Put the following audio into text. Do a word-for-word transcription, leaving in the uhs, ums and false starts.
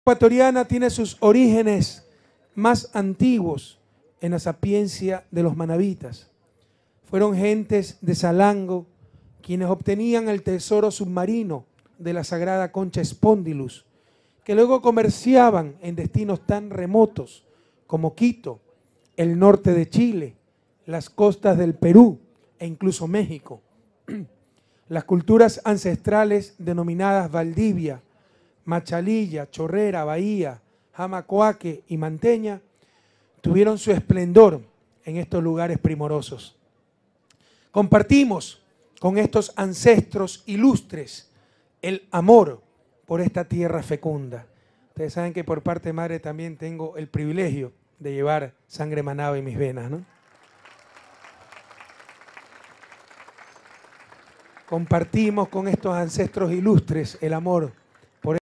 ecuatoriana tiene sus orígenes más antiguos en la sapiencia de los manabitas. Fueron gentes de Salango quienes obtenían el tesoro submarino de la sagrada concha Spondylus, que luego comerciaban en destinos tan remotos como Quito, el norte de Chile, las costas del Perú e incluso México. Las culturas ancestrales denominadas Valdivia, Machalilla, Chorrera, Bahía, Jamacoaque y Manteña tuvieron su esplendor en estos lugares primorosos. Compartimos con estos ancestros ilustres el amor por esta tierra fecunda. Ustedes saben que por parte de madre también tengo el privilegio de llevar sangre manaba en mis venas, ¿no? Compartimos con estos ancestros ilustres el amor